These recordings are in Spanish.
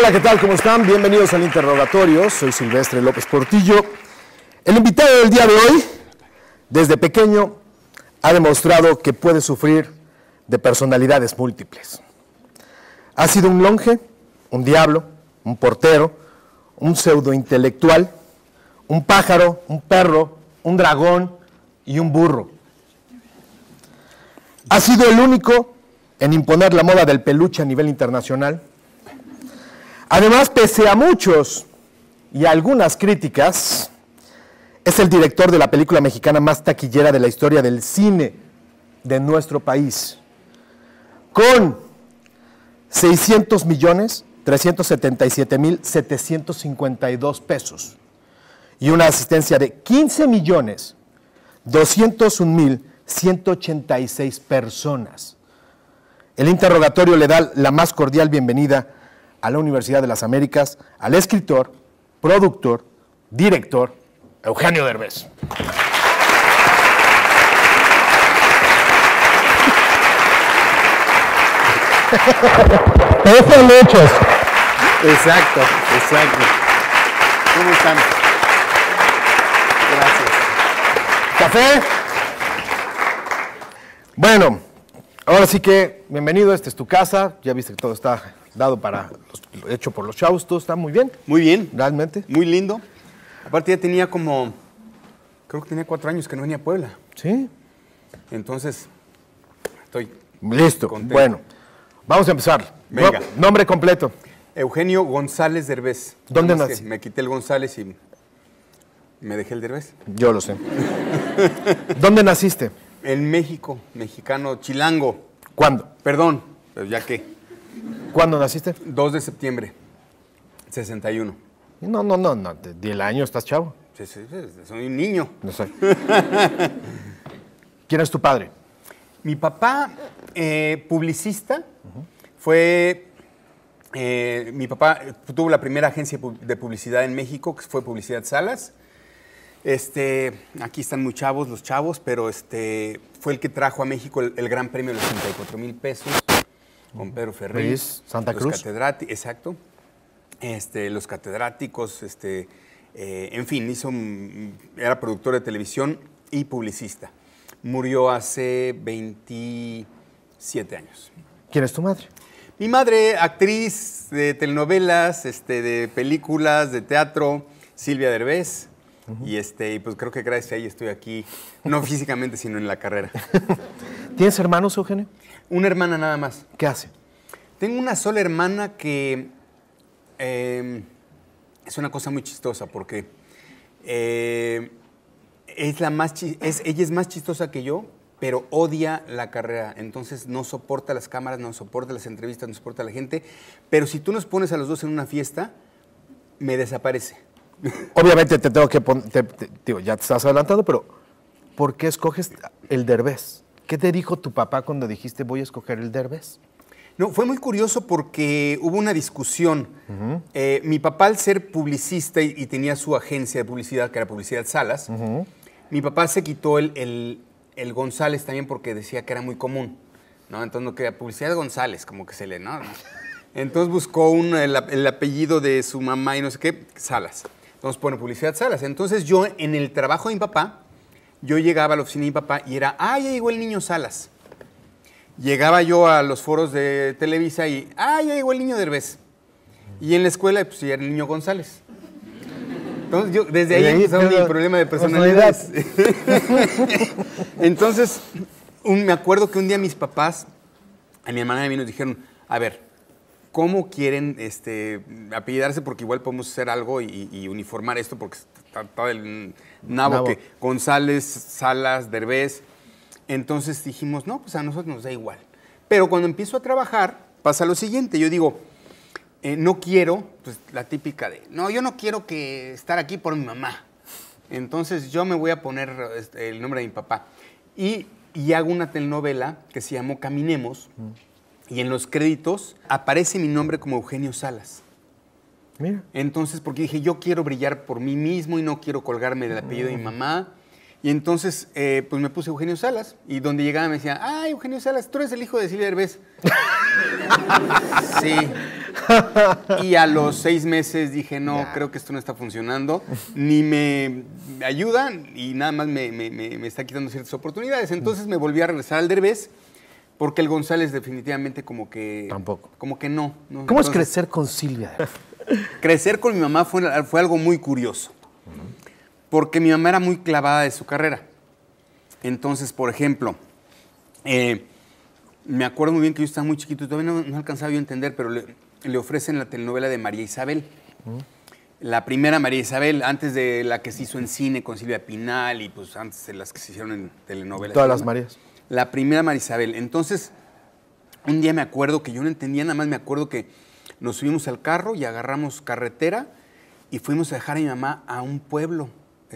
Hola, ¿qué tal? ¿Cómo están? Bienvenidos al Interrogatorio. Soy Silvestre López Portillo. El invitado del día de hoy, desde pequeño, ha demostrado que puede sufrir de personalidades múltiples. Ha sido un longe, un diablo, un portero, un pseudointelectual, un pájaro, un perro, un dragón y un burro. Ha sido el único en imponer la moda del peluche a nivel internacional. Además, pese a muchos y a algunas críticas, es el director de la película mexicana más taquillera de la historia del cine de nuestro país, con 600.377.752 pesos y una asistencia de 15.201.186 personas. El Interrogatorio le da la más cordial bienvenida a la Universidad de las Américas al escritor, productor, director, Eugenio Derbez. Eso hechos. Exacto, exacto. ¿Cómo están? Gracias. ¿Café? Bueno, ahora sí que bienvenido, esta es tu casa. Ya viste que todo está dado hecho por los chavos, todo está muy bien. Muy bien. Realmente. Muy lindo. Aparte ya tenía creo que tenía 4 años que no venía a Puebla. Sí. Entonces, estoy Listo. contento. Bueno, vamos a empezar. Venga. Nombre completo. Eugenio González Derbez. ¿Dónde Nada más nací? que me quité el González y me dejé el Derbez. Yo lo sé. ¿Dónde naciste? En México, mexicano, chilango. ¿Cuándo? Perdón, pero ya que. ¿Cuándo naciste? 2 de septiembre, 61. No, di el año, estás chavo. Sí, soy un niño. No sé. ¿Quién es tu padre? Mi papá, publicista, fue... mi papá tuvo la primera agencia de publicidad en México, que fue Publicidad Salas. Aquí están muy chavos los chavos, pero fue el que trajo a México el Gran Premio de los 34,000 pesos con Pedro Ferriz. Santa Cruz. Exacto. Los catedráticos, en fin, era productor de televisión y publicista. Murió hace 27 años. ¿Quién es tu madre? Mi madre, actriz de telenovelas, de películas, de teatro, Silvia Derbez. Y pues creo que gracias a ella estoy aquí, no físicamente, sino en la carrera. ¿Tienes hermanos, Eugenio? Una hermana nada más. ¿Qué hace? Tengo una sola hermana que es una cosa muy chistosa porque ella es más chistosa que yo, pero odia la carrera. Entonces no soporta las cámaras, no soporta las entrevistas, no soporta a la gente. Pero si tú nos pones a los dos en una fiesta, me desaparece. Obviamente te tengo que poner, digo, ya te estás adelantando, pero ¿por qué escoges el Derbez? ¿Qué te dijo tu papá cuando dijiste voy a escoger el Derbez? No, fue muy curioso porque hubo una discusión. Mi papá, al ser publicista y tenía su agencia de publicidad, que era Publicidad Salas, mi papá se quitó el González también porque decía que era muy común, ¿no? Entonces no quería Publicidad González, como que se le, ¿no? Entonces buscó el apellido de su mamá y no sé qué, Salas. Entonces pone Publicidad Salas. Entonces yo, en el trabajo de mi papá, yo llegaba a la oficina de mi papá y era, ya llegó el niño Salas. Llegaba yo a los foros de Televisa y, ya llegó el niño Derbez. Y en la escuela, pues ya era el niño González. Entonces yo, desde ahí empezó mi problema de personalidades. Entonces, me acuerdo que un día mis papás, a mi hermana y a mí nos dijeron, a ver, ¿cómo quieren apellidarse? Porque igual podemos hacer algo y uniformar esto, porque está el nabo que González, Salas, Derbez. Entonces dijimos, no, pues a nosotros nos da igual. Pero cuando empiezo a trabajar, pasa lo siguiente. Yo digo, no quiero, pues la típica de, no, yo no quiero estar aquí por mi mamá. Entonces yo me voy a poner el nombre de mi papá. Y hago una telenovela que se llamó Caminemos. Y en los créditos aparece mi nombre como Eugenio Salas. Mira. Entonces, porque dije, yo quiero brillar por mí mismo y no quiero colgarme del apellido de mi mamá. Y entonces, pues me puse Eugenio Salas. Y donde llegaba me decían, Eugenio Salas, tú eres el hijo de Silvia Derbez. Sí. Y a los 6 meses dije, no, creo que esto no está funcionando, ni me ayuda y nada más me está quitando ciertas oportunidades. Entonces me volví a regresar al Derbez, porque el González definitivamente como que... Tampoco. Como que no. ¿Cómo es crecer con Silvia? Crecer con mi mamá fue algo muy curioso, porque mi mamá era muy clavada de su carrera. Entonces, por ejemplo, me acuerdo muy bien que yo estaba muy chiquito, todavía no alcanzaba yo a entender, pero le ofrecen la telenovela de María Isabel. La primera María Isabel, antes de la que se hizo en cine con Silvia Pinal y pues antes de las que se hicieron en telenovelas. Todas las Marías. La primera María Isabel. Entonces, un día me acuerdo que yo no entendía, nada más me acuerdo que nos subimos al carro y agarramos carretera y fuimos a dejar a mi mamá a un pueblo,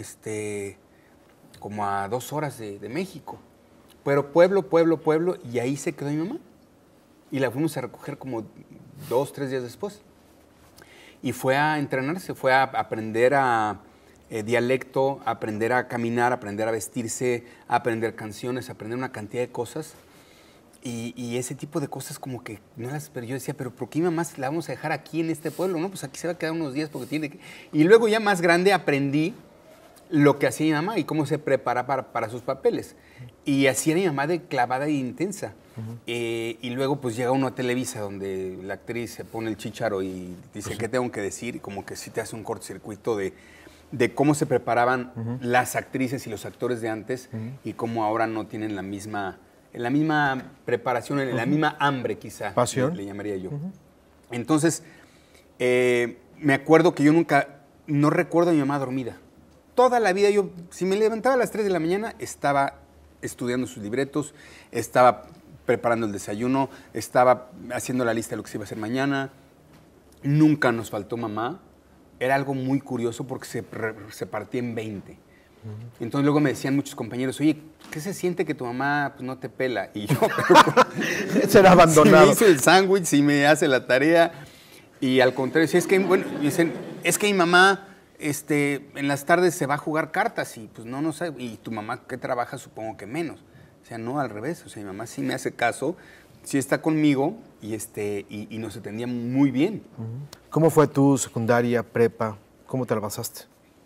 como a 2 horas de México. Pero pueblo, y ahí se quedó mi mamá. Y la fuimos a recoger como 2, 3 días después. Y fue a entrenarse, fue a aprender dialecto, a aprender a caminar, a aprender a vestirse, a aprender canciones, a aprender una cantidad de cosas. Y ese tipo de cosas como que no las... Pero yo decía, ¿pero por qué mi mamá la vamos a dejar aquí en este pueblo? No, pues aquí se va a quedar unos días porque tiene que... Y luego ya más grande aprendí lo que hacía mi mamá y cómo se prepara para sus papeles. Y así era mi mamá de clavada e intensa. Y luego pues llega uno a Televisa donde la actriz se pone el chícharo y dice, ¿qué tengo que decir? Y como que sí te hace un cortocircuito de cómo se preparaban las actrices y los actores de antes y cómo ahora no tienen la misma preparación, la misma hambre quizá. Pasión. Le llamaría yo. Entonces, me acuerdo que yo no recuerdo a mi mamá dormida. Toda la vida yo, si me levantaba a las 3 de la mañana, estaba estudiando sus libretos, estaba preparando el desayuno, estaba haciendo la lista de lo que se iba a hacer mañana. Nunca nos faltó mamá. Era algo muy curioso porque se partía en 20. Entonces luego me decían muchos compañeros, oye, ¿qué se siente que tu mamá pues, no te pela? Y yo, será abandonado. Si me hizo el sándwich, si me hace la tarea. Y al contrario, si es que, bueno, dicen, es que mi mamá en las tardes se va a jugar cartas y pues no sabe. Y tu mamá, ¿qué trabaja? Supongo que menos. O sea, no, al revés. O sea, mi mamá sí me hace caso, sí está conmigo y nos entendía muy bien. ¿Cómo fue tu secundaria, prepa? ¿Cómo te la pasaste?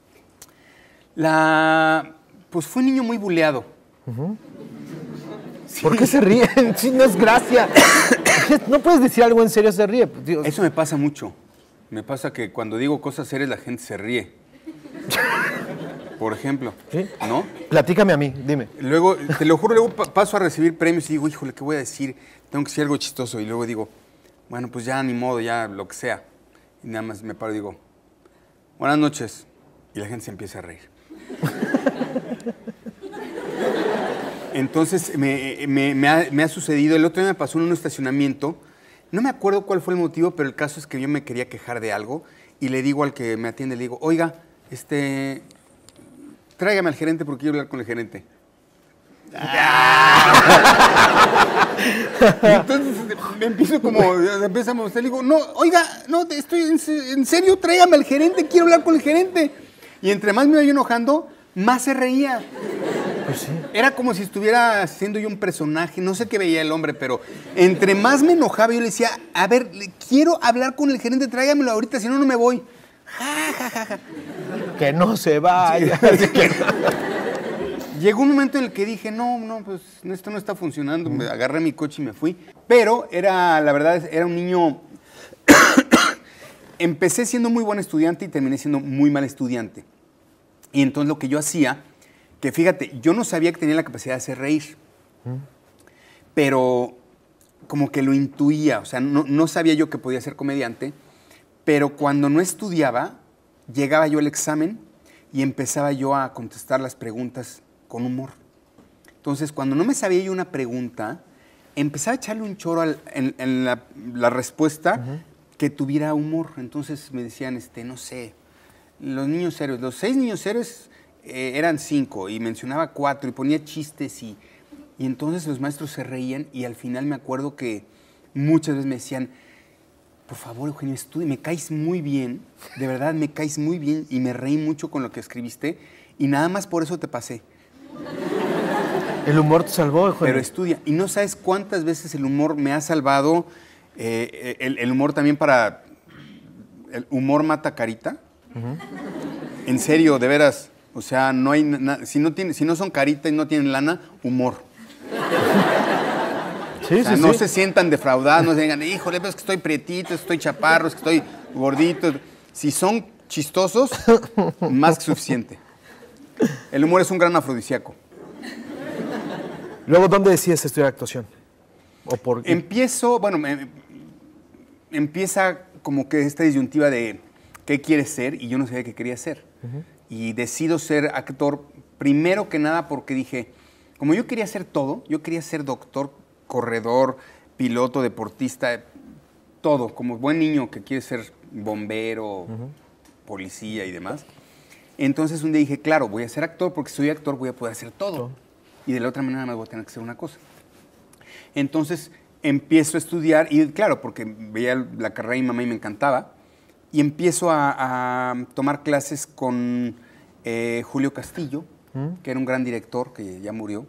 Pues fue un niño muy buleado. Sí. ¿Por qué se ríen? Sí, no es gracia. No puedes decir algo en serio, se ríe. Dios. Eso me pasa mucho. Me pasa que cuando digo cosas serias la gente se ríe. Por ejemplo, ¿sí? ¿No? Platícame a mí, dime. Luego, te lo juro, luego paso a recibir premios y digo, híjole, ¿qué voy a decir? Tengo que decir algo chistoso. Y luego digo, bueno, pues ya ni modo, ya lo que sea. Y nada más me paro y digo, buenas noches. Y la gente se empieza a reír. Entonces me ha sucedido. El otro día me pasó en un estacionamiento. No me acuerdo cuál fue el motivo, pero el caso es que yo me quería quejar de algo y le digo al que me atiende, le digo, oiga, tráigame al gerente porque quiero hablar con el gerente. Y entonces me empiezo como, empezamos, le digo, no, oiga, no, estoy en serio, tráigame al gerente, quiero hablar con el gerente. Y entre más me iba yo enojando, más se reía. Pues sí. Era como si estuviera haciendo yo un personaje, no sé qué veía el hombre, pero entre más me enojaba yo le decía, a ver, quiero hablar con el gerente, tráigamelo ahorita, si no, no me voy. Ja, ja, ja, ja. Que no se vaya. Sí. Llegó un momento en el que dije, no, pues esto no está funcionando, me agarré mi coche y me fui. Pero la verdad, era un niño... Empecé siendo muy buen estudiante y terminé siendo muy mal estudiante. Y entonces lo que yo hacía, que fíjate, yo no sabía que tenía la capacidad de hacer reír, pero como que lo intuía, o sea, no sabía yo que podía ser comediante, pero cuando no estudiaba, llegaba yo al examen y empezaba yo a contestar las preguntas con humor. Entonces, cuando no me sabía yo una pregunta, empezaba a echarle un choro en la respuesta que tuviera humor. Entonces me decían, no sé, los niños héroes, los 6 niños héroes eran 5 y mencionaba 4 y ponía chistes y entonces los maestros se reían y al final me acuerdo que muchas veces me decían, por favor, Eugenio, estudia, me caes muy bien, de verdad me caes muy bien y me reí mucho con lo que escribiste y nada más por eso te pasé. El humor te salvó, Eugenio. Pero estudia. Y no sabes cuántas veces el humor me ha salvado el humor también para... El humor mata carita. En serio, de veras. O sea, no hay si no son carita y no tienen lana, humor. Sí, o sea, sí, no sí. se sientan defraudados, no se digan, híjole, pero es que estoy prietito, estoy chaparro, es que estoy gordito. Si son chistosos, más que suficiente. El humor es un gran afrodisíaco. Luego, ¿dónde decides estudiar actuación? ¿O por qué? Empieza como que esta disyuntiva de qué quieres ser y yo no sabía qué quería ser. Y decido ser actor primero que nada porque dije, como yo quería hacer todo, yo quería ser doctor, corredor, piloto, deportista, todo, como buen niño que quiere ser bombero, policía y demás. Entonces un día dije, claro, voy a ser actor porque si soy actor voy a poder hacer todo. Y de la otra manera me voy a tener que hacer una cosa. Entonces empiezo a estudiar y claro, porque veía la carrera de mi mamá y me encantaba. Y empiezo a tomar clases con Julio Castillo, que era un gran director que ya murió.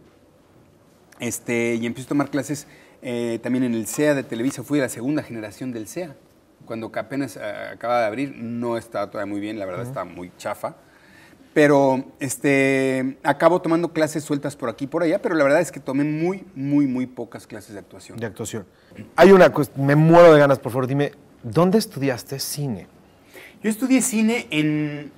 Y empiezo a tomar clases también en el CEA de Televisa. Fui de la segunda generación del CEA. Cuando apenas acaba de abrir, no estaba todavía muy bien, la verdad estaba muy chafa. Pero acabo tomando clases sueltas por aquí y por allá, pero la verdad es que tomé muy pocas clases de actuación. De actuación. Hay una cuestión, me muero de ganas, por favor, dime, ¿dónde estudiaste cine? Yo estudié cine en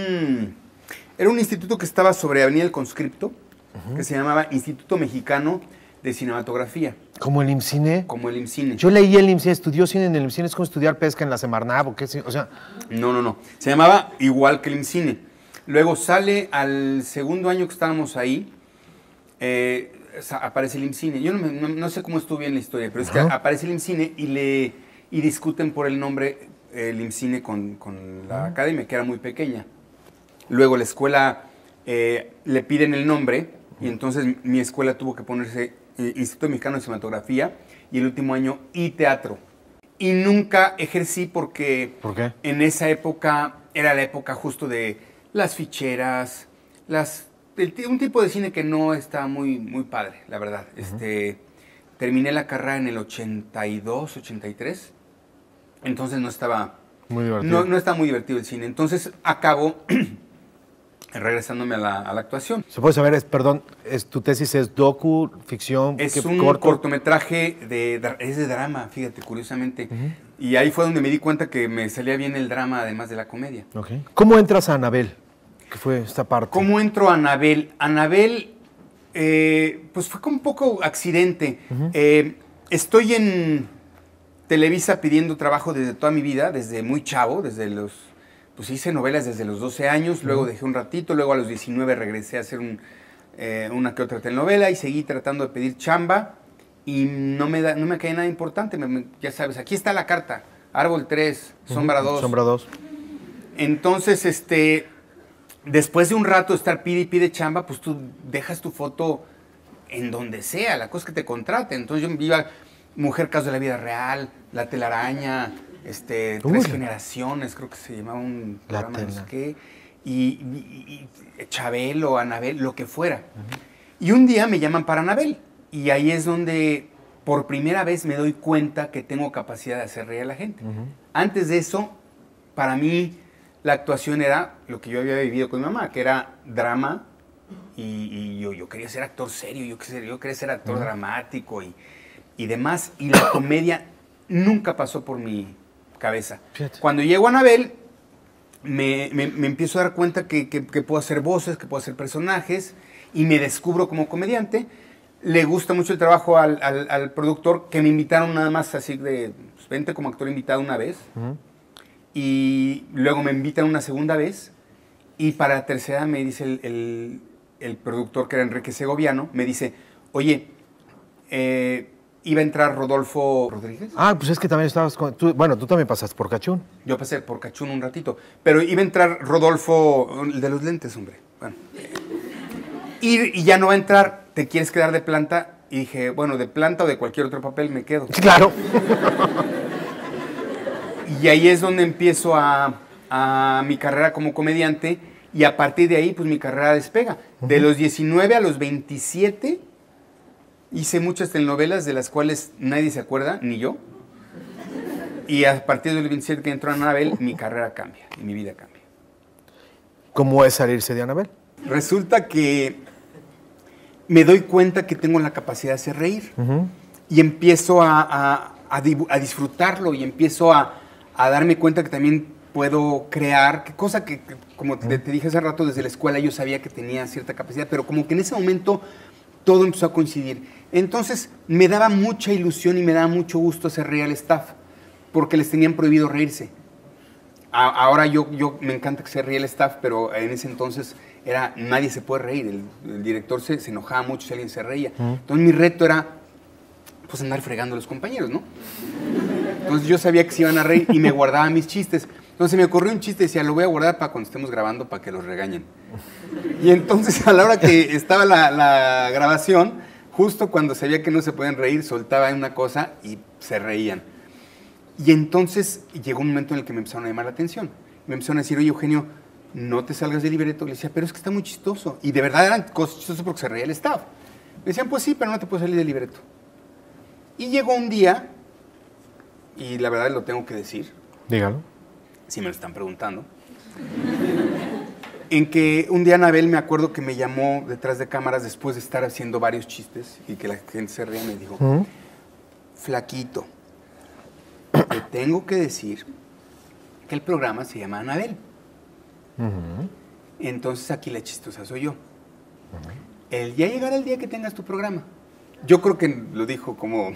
era un instituto que estaba sobre Avenida El Conscripto, que se llamaba Instituto Mexicano de Cinematografía. ¿Como el IMCINE? Como el IMCINE. Yo leí el IMCINE, estudió cine en el IMCINE, es como estudiar pesca en la Semarnat, o qué, o sea... No. Se llamaba igual que el IMCINE. Luego sale al segundo año que estábamos ahí, aparece el IMCINE. Yo no sé cómo estuvo bien la historia, pero es que aparece el IMCINE y discuten por el nombre el IMCINE con la academia, que era muy pequeña. Luego la escuela le piden el nombre y entonces mi escuela tuvo que ponerse Instituto Mexicano de Cinematografía y el último año teatro. Y nunca ejercí porque ¿Por qué? En esa época era la época justo de las ficheras, un tipo de cine que no está muy padre, la verdad. Terminé la carrera en el 82, 83, entonces no estaba muy divertido. No estaba muy divertido el cine. Entonces acabo regresándome a la actuación. ¿Se puede saber, perdón, tu tesis es docu, ficción? Es un cortometraje, es de drama, fíjate, curiosamente. Y ahí fue donde me di cuenta que me salía bien el drama además de la comedia. Okay. ¿Cómo entras a Anabel? ¿Qué fue esta parte? ¿Cómo entro a Anabel? Anabel, pues fue como un poco accidente. Estoy en Televisa pidiendo trabajo desde toda mi vida, desde muy chavo, pues hice novelas desde los 12 años, luego dejé un ratito, luego a los 19 regresé a hacer una que otra telenovela y seguí tratando de pedir chamba y no me caía nada importante. Ya sabes, aquí está la carta, Árbol 3, Sombra 2. Sombra 2. Entonces, después de un rato de estar pide chamba, pues tú dejas tu foto en donde sea, la cosa es que te contraten. Entonces yo iba Mujer Caso de la Vida Real, La Telaraña, Tres Generaciones, creo que se llamaba un programa, no sé qué, y Chabelo, Anabel, lo que fuera. Y un día me llaman para Anabel, y ahí es donde por primera vez me doy cuenta que tengo capacidad de hacer reír a la gente. Antes de eso, para mí, la actuación era lo que yo había vivido con mi mamá, que era drama, y yo quería ser actor serio, yo quería ser actor dramático y demás, y la comedia nunca pasó por mi cabeza. Fíjate. Cuando llego a Anabel, me empiezo a dar cuenta que puedo hacer voces, que puedo hacer personajes, y me descubro como comediante. Le gusta mucho el trabajo al productor, que me invitaron nada más así de, pues, vente como actor invitado una vez, y luego me invitan una segunda vez, y para la tercera me dice el productor, que era Enrique Segoviano, me dice, oye, iba a entrar Rodolfo Rodríguez. Ah, pues es que también estabas tú también pasaste por Cachún. Yo pasé por Cachún un ratito, pero iba a entrar Rodolfo, el de los lentes, hombre. Bueno, y ya no va a entrar, ¿te quieres quedar de planta? Y dije, bueno, de planta o de cualquier otro papel me quedo. Claro. Y ahí es donde empiezo a mi carrera como comediante, y a partir de ahí, pues mi carrera despega. De los 19 a los 27... hice muchas telenovelas de las cuales nadie se acuerda, ni yo. Y a partir del 27 que entró Anabel, mi carrera cambia y mi vida cambia. ¿Cómo es salirse de Anabel? Resulta que me doy cuenta que tengo la capacidad de hacer reír. Y empiezo a disfrutarlo y empiezo a darme cuenta que también puedo crear, cosa que como te dije hace rato, desde la escuela yo sabía que tenía cierta capacidad, pero como que en ese momento todo empezó a coincidir. Entonces me daba mucha ilusión y me daba mucho gusto hacer reír al staff, porque les tenían prohibido reírse. Ahora yo me encanta que se ríe el staff, pero en ese entonces nadie se puede reír. El director se enojaba mucho si alguien se reía. Entonces mi reto era pues andar fregando a los compañeros, ¿no? Entonces yo sabía que se iban a reír y me guardaba mis chistes. Entonces me ocurrió un chiste y decía, lo voy a guardar para cuando estemos grabando para que los regañen. Y entonces a la hora que estaba la grabación, justo cuando sabía que no se podían reír, soltaba una cosa y se reían. Y entonces llegó un momento en el que me empezaron a llamar la atención. Me empezaron a decir, oye, Eugenio, no te salgas del libreto. Le decía, pero es que está muy chistoso. Y de verdad eran cosas chistosas porque se reía el staff. Me decían, pues sí, pero no te puedes salir del libreto. Y llegó un día, y la verdad lo tengo que decir. Dígalo. Si me lo están preguntando. En que un día Anabel me acuerdo que me llamó detrás de cámaras después de estar haciendo varios chistes y que la gente se reía y me dijo, flaquito, te tengo que decir que el programa se llama Anabel. Entonces aquí la chistosa soy yo. Ya llegará el día que tengas tu programa. Yo creo que lo dijo como...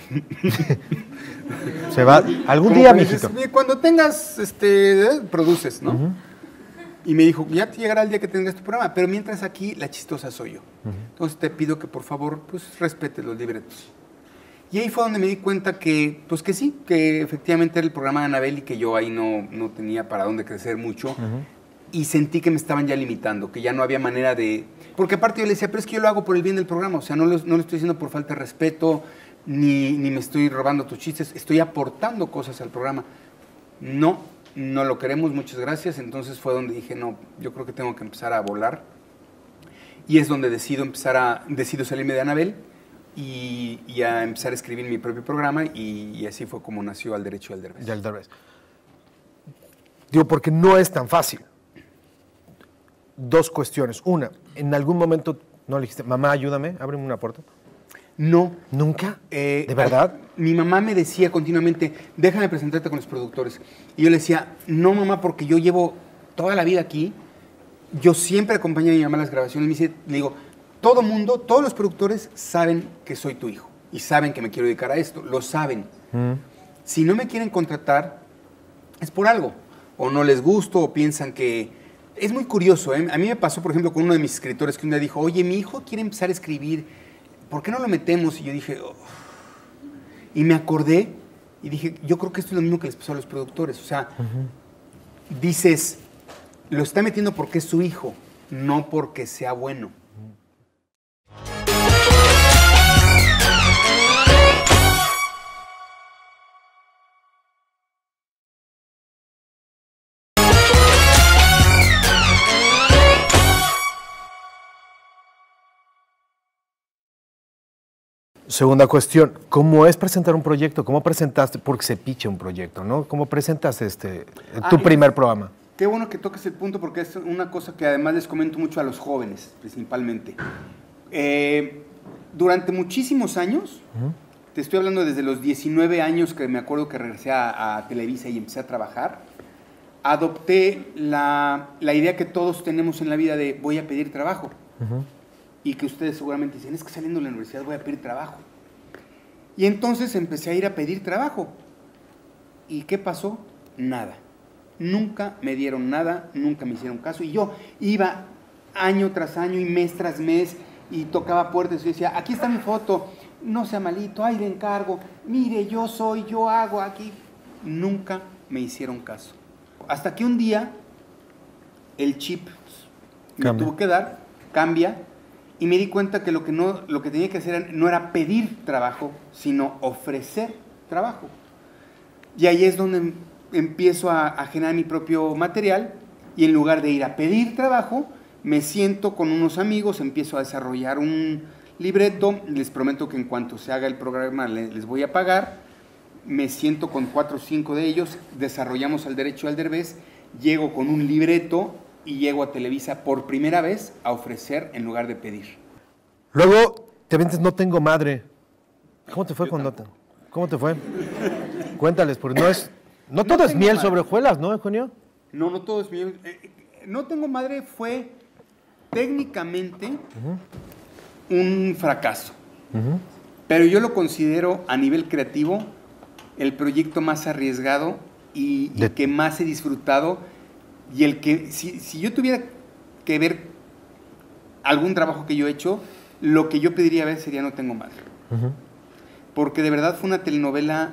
Se va algún día, mijito. Cuando tengas, produces, ¿no? Y me dijo, ya te llegará el día que tengas tu programa, pero mientras aquí la chistosa soy yo. Entonces te pido que por favor, pues respetes los libretos. Y ahí fue donde me di cuenta que, pues que sí, que efectivamente era el programa de Anabel y que yo ahí no tenía para dónde crecer mucho. Y sentí que me estaban ya limitando, que ya no había manera de... Porque aparte yo le decía, pero es que yo lo hago por el bien del programa, o sea, no lo estoy diciendo por falta de respeto, ni me estoy robando tus chistes, estoy aportando cosas al programa. No lo queremos, muchas gracias. Entonces fue donde dije, no, yo creo que tengo que empezar a volar. Y es donde decido salirme de Anabel y a empezar a escribir mi propio programa y así fue como nació Al Derecho y al Derbez. Y al Derbez. Digo, porque no es tan fácil. Dos cuestiones. Una, en algún momento no le dijiste, mamá, ayúdame, ábreme una puerta. No. ¿Nunca? ¿De verdad? Mi mamá me decía continuamente, déjame presentarte con los productores. Y yo le decía, no, mamá, porque yo llevo toda la vida aquí. Yo siempre acompañé a mi mamá a las grabaciones. Le digo, todo mundo, todos los productores saben que soy tu hijo. Y saben que me quiero dedicar a esto. Lo saben. Si no me quieren contratar, es por algo. O no les gusto, o piensan que... Es muy curioso, ¿eh? A mí me pasó, por ejemplo, con uno de mis escritores que un día dijo, oye, mi hijo quiere empezar a escribir, ¿por qué no lo metemos? Y yo dije, oh. Y me acordé y dije, yo creo que esto es lo mismo que les pasó a los productores. O sea, dices, lo está metiendo porque es su hijo, no porque sea bueno. Segunda cuestión, ¿cómo es presentar un proyecto? ¿Cómo presentaste? Porque se picha un proyecto, ¿no? ¿Cómo presentaste tu primer programa? Qué bueno que toques el punto porque es una cosa que además les comento mucho a los jóvenes, principalmente. Durante muchísimos años, te estoy hablando desde los 19 años que me acuerdo que regresé a Televisa y empecé a trabajar, adopté la idea que todos tenemos en la vida de voy a pedir trabajo. Y que ustedes seguramente dicen, es que saliendo de la universidad voy a pedir trabajo. Y entonces empecé a ir a pedir trabajo. ¿Y qué pasó? Nada. Nunca me dieron nada, nunca me hicieron caso. Y yo iba año tras año y mes tras mes y tocaba puertas y decía, aquí está mi foto, no sea malito, ahí le encargo, mire, yo hago aquí. Nunca me hicieron caso. Hasta que un día el chip me tuvo que dar, cambia. Y me di cuenta que lo que tenía que hacer no era pedir trabajo, sino ofrecer trabajo. Y ahí es donde empiezo a generar mi propio material y en lugar de ir a pedir trabajo, me siento con unos amigos, empiezo a desarrollar un libreto, les prometo que en cuanto se haga el programa les voy a pagar me siento con 4 o 5 de ellos, desarrollamos Al Derecho y al Derbez, llego con un libreto y llego a Televisa por primera vez a ofrecer en lugar de pedir. Luego te avientes No Tengo Madre. ¿Cómo te fue ¿Cómo te fue? Cuéntales, porque no todo es miel sobre hojuelas, ¿no, Eugenio? No, no todo es miel. No Tengo Madre fue técnicamente un fracaso. Pero yo lo considero a nivel creativo el proyecto más arriesgado y que más he disfrutado, y el que, si yo tuviera que ver algún trabajo que yo he hecho, lo que yo pediría ver sería No Tengo Madre. Porque de verdad fue una telenovela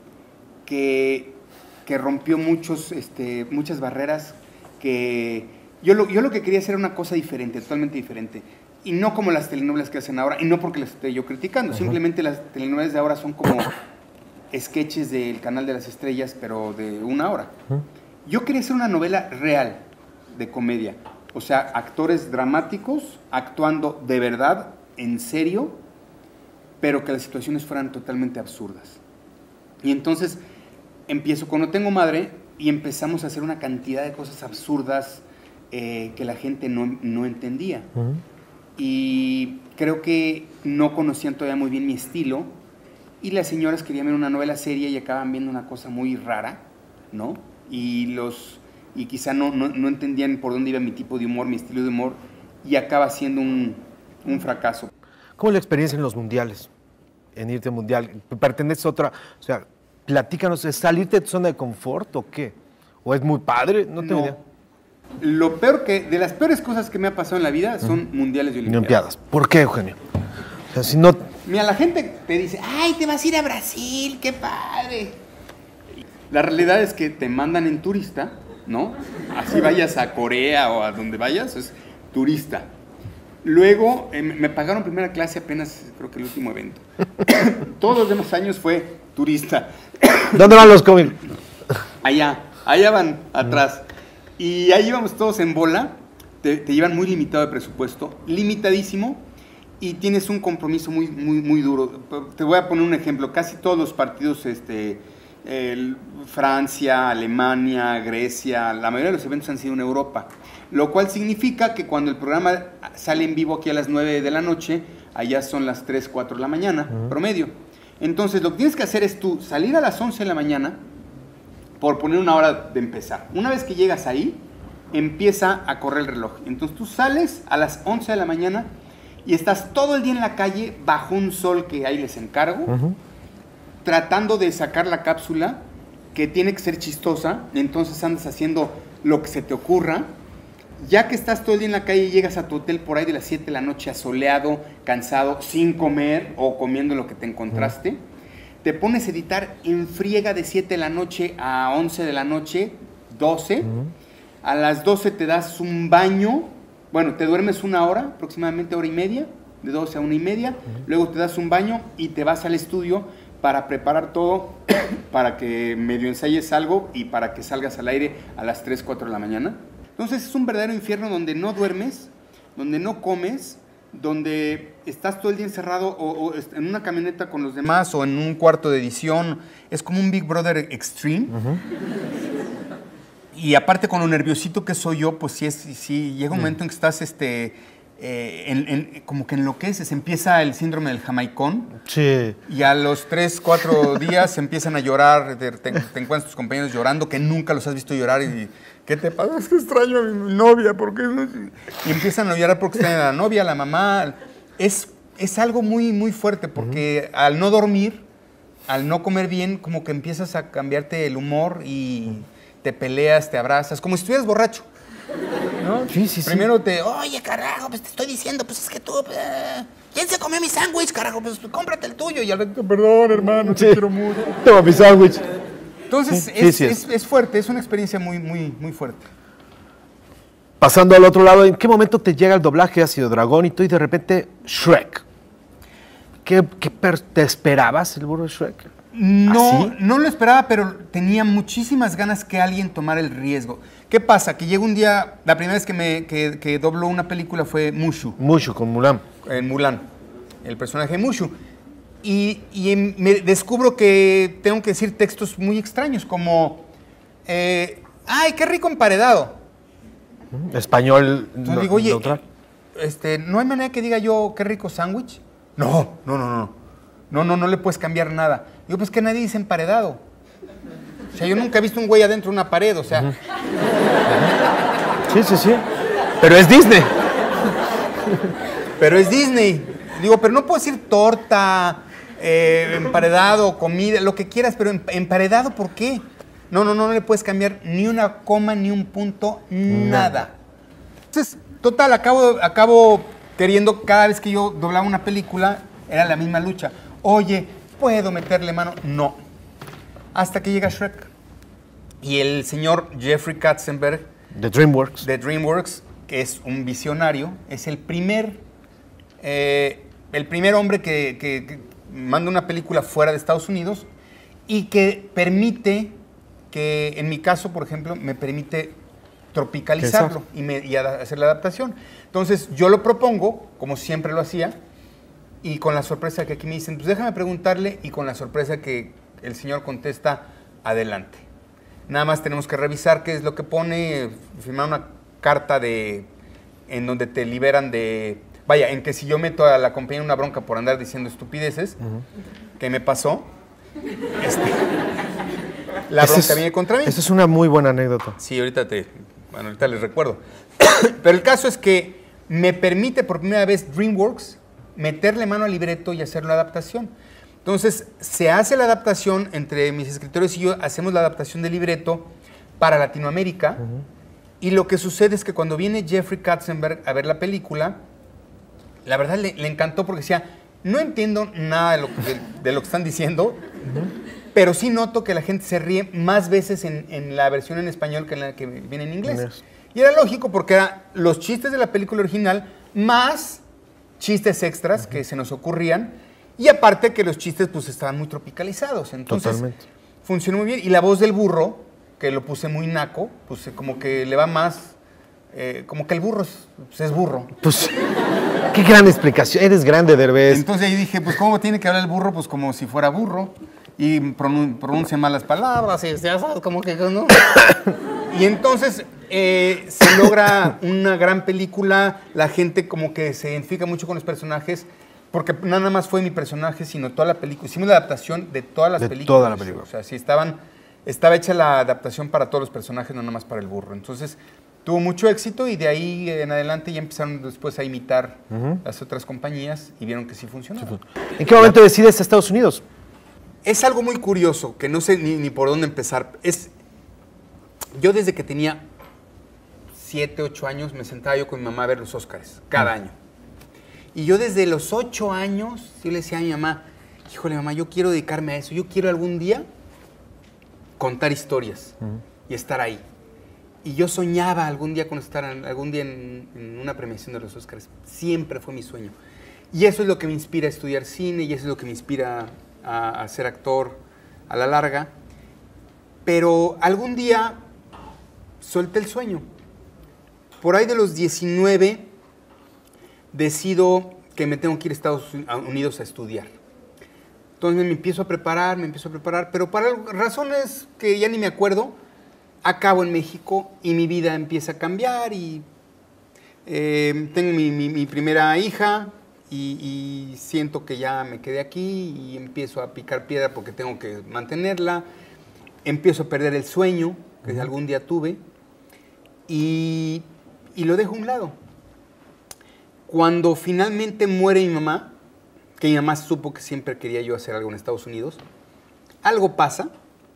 que rompió muchas barreras, que yo lo que quería hacer era una cosa diferente, totalmente diferente. Y no como las telenovelas que hacen ahora, y no porque las esté yo criticando, simplemente las telenovelas de ahora son como sketches del Canal de las Estrellas, pero de 1 hora. Yo quería hacer una novela real, de comedia. O sea, actores dramáticos actuando de verdad, en serio, pero que las situaciones fueran totalmente absurdas. Y entonces empiezo con No Tengo Madre y empezamos a hacer una cantidad de cosas absurdas que la gente no entendía. Y creo que no conocían todavía muy bien mi estilo, y las señoras querían ver una novela seria y acaban viendo una cosa muy rara, ¿no? Y quizá no entendían por dónde iba mi tipo de humor, mi estilo de humor, y acaba siendo un fracaso. ¿Cómo es la experiencia en los mundiales? En irte al mundial, perteneces a otra, o sea, platícanos, ¿es salirte de tu zona de confort o qué? ¿O es muy padre? No tengo idea. Lo peor de las peores cosas que me ha pasado en la vida son mundiales y olimpiadas. ¿Por qué, Eugenio? O sea, si no... Mira, la gente te dice, ay, te vas a ir a Brasil, qué padre. La realidad es que te mandan en turista, ¿no? Así vayas a Corea o a donde vayas, es turista. Luego me pagaron primera clase apenas, creo que el último evento. Todos los demás años fue turista. ¿Dónde van los cómics? Allá van atrás. Y ahí íbamos todos en bola, te llevan muy limitado de presupuesto, limitadísimo, y tienes un compromiso muy duro. Te voy a poner un ejemplo, casi todos los partidos, Francia, Alemania, Grecia, la mayoría de los eventos han sido en Europa, lo cual significa que cuando el programa sale en vivo aquí a las 9 de la noche, allá son las 3, 4 de la mañana, promedio. Entonces lo que tienes que hacer es tú salir a las 11 de la mañana, por poner una hora de empezar. Una vez que llegas ahí, empieza a correr el reloj. Entonces tú sales a las 11 de la mañana y estás todo el día en la calle bajo un sol que ahí les encargo, tratando de sacar la cápsula, que tiene que ser chistosa. Entonces andas haciendo lo que se te ocurra. Ya que estás todo el día en la calle y llegas a tu hotel por ahí de las 7 de la noche, asoleado, cansado, sin comer o comiendo lo que te encontraste, te pones a editar en friega de 7 de la noche a 11 de la noche, 12. A las 12 te das un baño. Bueno, te duermes 1 hora, aproximadamente 1 hora y media, de 12 a 1 y media. Luego te das un baño y te vas al estudio para preparar todo, para que medio ensayes algo y para que salgas al aire a las 3, 4 de la mañana. Entonces es un verdadero infierno donde no duermes, donde no comes, donde estás todo el día encerrado o en una camioneta con los demás o en un cuarto de edición. Es como un Big Brother Extreme. Y aparte con lo nerviosito que soy yo, pues sí llega un momento en que estás como que enloqueces. Empieza el síndrome del jamaicón. Sí. Y a los 3, 4 días empiezan a llorar, te encuentras tus compañeros llorando, que nunca los has visto llorar, y ¿qué te pasa? Es que extraño a mi novia, ¿por qué no? Y empiezan a llorar porque extrañan a la novia, a la mamá. Es algo muy fuerte, porque al no dormir, al no comer bien, como que empiezas a cambiarte el humor y te peleas, te abrazas, como si estuvieras borracho, ¿no? Sí. Primero oye, carajo, pues te estoy diciendo, pues es que tú, ¿quién se comió mi sándwich, carajo? Pues cómprate el tuyo. Y al rato, perdón, hermano, te quiero mucho. Toma mi sándwich. Entonces, es fuerte, es una experiencia muy fuerte. Pasando al otro lado, ¿en qué momento te llega el doblaje de Ácido Dragón y tú y de repente Shrek? ¿Te esperabas el burro de Shrek? No lo esperaba, pero tenía muchísimas ganas que alguien tomara el riesgo. ¿Qué pasa? Que llegó un día, la primera vez que dobló una película fue Mushu. Mushu, con Mulan. En Mulan, el personaje de Mushu. y me descubro que tengo que decir textos muy extraños, como, ¡ay, qué rico emparedado! Español Entonces digo, oye, neutral. ¿no hay manera que diga yo qué rico sándwich? No le puedes cambiar nada. Digo, pues que nadie dice emparedado. O sea, yo nunca he visto un güey adentro de una pared, o sea. Sí. Pero es Disney. Pero es Disney. Digo, pero no puedo decir torta, emparedado, comida, lo que quieras, pero emparedado, ¿por qué? No le puedes cambiar ni una coma, ni un punto, nada. Entonces, total, acabo queriendo, cada vez que yo doblaba una película, era la misma lucha. Oye, ¿puedo meterle mano? No. Hasta que llega Shrek. Y el señor Jeffrey Katzenberg, De DreamWorks, que es un visionario, es el primer hombre que manda una película fuera de Estados Unidos y que permite que, en mi caso, por ejemplo, me permite tropicalizarlo y hacer la adaptación. Entonces, yo lo propongo, como siempre lo hacía, y con la sorpresa que aquí me dicen, pues déjame preguntarle, y con la sorpresa que el señor contesta, adelante. Nada más tenemos que revisar qué es lo que pone, firmar una carta en donde te liberan de... Vaya, en que si yo meto a la compañía en una bronca por andar diciendo estupideces, ¿qué me pasó? La bronca viene contra mí. Esa es una muy buena anécdota. Sí, ahorita les recuerdo. Pero el caso es que me permite por primera vez DreamWorks meterle mano al libreto y hacer la adaptación. Entonces, se hace la adaptación, entre mis escritores y yo, hacemos la adaptación del libreto para Latinoamérica, y lo que sucede es que cuando viene Jeffrey Katzenberg a ver la película, la verdad le encantó porque decía, no entiendo nada de lo que están diciendo, pero sí noto que la gente se ríe más veces en la versión en español que en la que viene en inglés. Y era lógico porque eran los chistes de la película original más chistes extras que se nos ocurrían, y aparte que los chistes pues estaban muy tropicalizados. Entonces, funcionó muy bien. Y la voz del burro, que lo puse muy naco, pues como que le va más, como que el burro es burro. Pues, qué gran explicación. Eres grande, Derbez. Entonces ahí dije, pues ¿cómo tiene que hablar el burro? Pues como si fuera burro. Y pronuncia malas palabras, y ya sabes, como que no. Y entonces se logra una gran película, la gente como que se identifica mucho con los personajes, porque nada más fue mi personaje, sino toda la película. Hicimos la adaptación de todas las películas. Toda la película. O sea, sí estaba hecha la adaptación para todos los personajes, no nada más para el burro. Entonces, tuvo mucho éxito y de ahí en adelante ya empezaron después a imitar las otras compañías y vieron que sí funcionaba. ¿En qué momento decides a Estados Unidos? Es algo muy curioso, que no sé ni por dónde empezar. Yo desde que tenía 7, 8 años me sentaba yo con mi mamá a ver los Óscares, cada año. Y yo desde los 8 años, yo le decía a mi mamá, híjole mamá, yo quiero dedicarme a eso, yo quiero algún día contar historias y estar ahí. Y yo soñaba algún día con estar algún día en una premiación de los Óscares. Siempre fue mi sueño. Y eso es lo que me inspira a estudiar cine y eso es lo que me inspira a ser actor a la larga. Pero algún día solté el sueño. Por ahí de los 19 decido que me tengo que ir a Estados Unidos a estudiar. Entonces me empiezo a preparar, pero para razones que ya ni me acuerdo, acabo en México y mi vida empieza a cambiar y tengo mi primera hija y siento que ya me quedé aquí y empiezo a picar piedra porque tengo que mantenerla. Empiezo a perder el sueño que algún día tuve y lo dejo a un lado. Cuando finalmente muere mi mamá, que mi mamá supo que siempre quería yo hacer algo en Estados Unidos, algo pasa,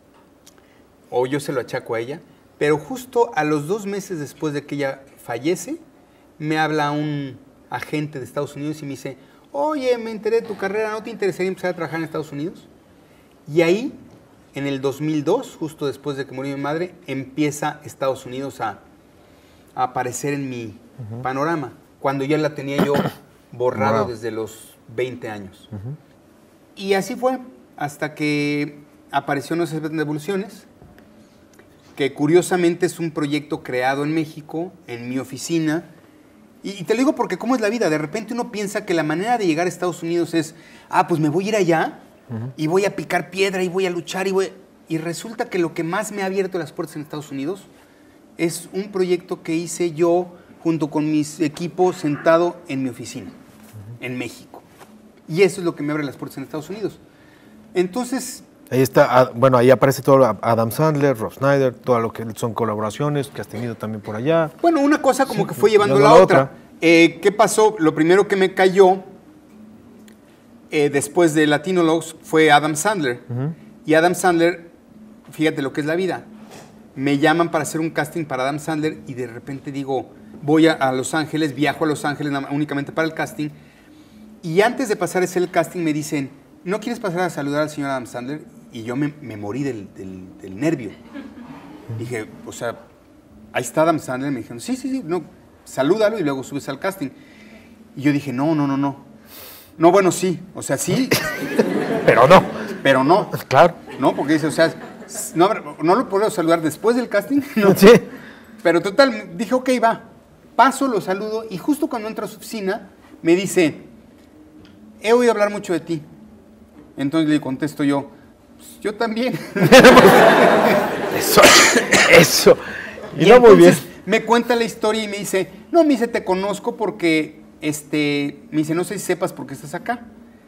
o yo se lo achaco a ella, pero justo a los 2 meses después de que ella fallece, me habla un agente de Estados Unidos y me dice, oye, me enteré de tu carrera, ¿no te interesaría empezar a trabajar en Estados Unidos? Y ahí, en el 2002, justo después de que murió mi madre, empieza Estados Unidos a aparecer en mi panorama, cuando ya la tenía yo borrado desde los 20 años. Y así fue, hasta que apareció No se aceptan devoluciones, que curiosamente es un proyecto creado en México, en mi oficina, Y te lo digo porque cómo es la vida. De repente uno piensa que la manera de llegar a Estados Unidos es, pues me voy a ir allá y voy a picar piedra y voy a luchar y resulta que lo que más me ha abierto las puertas en Estados Unidos es un proyecto que hice yo junto con mis equipos sentado en mi oficina, en México. Y eso es lo que me abre las puertas en Estados Unidos. Entonces... Ahí está, bueno, ahí aparece todo Adam Sandler, Rob Schneider, todo lo que son colaboraciones que has tenido también por allá. Bueno, una cosa como que fue llevando la otra. ¿Qué pasó? Lo primero que me cayó después de Latinologues fue Adam Sandler. Y Adam Sandler, fíjate lo que es la vida. Me llaman para hacer un casting para Adam Sandler y de repente digo, voy a Los Ángeles, viajo a Los Ángeles únicamente para el casting. Y antes de pasar a hacer el casting me dicen, ¿no quieres pasar a saludar al señor Adam Sandler? Y yo me morí del nervio. Dije, o sea, ahí está Adam Sandler. Me dijeron, sí, no, salúdalo y luego subes al casting. Y yo dije, no. No, bueno, sí, o sea, sí. Pero no. Pero no. Claro. No, porque dice, o sea, no lo puedo saludar después del casting. No. Sí. Pero total, dije, ok, va. Paso, lo saludo y justo cuando entro a su oficina me dice, he oído hablar mucho de ti. Entonces le contesto yo, pues, yo también. Eso. Y no, muy bien. Me cuenta la historia y me dice, te conozco porque, me dice, no sé si sepas por qué estás acá.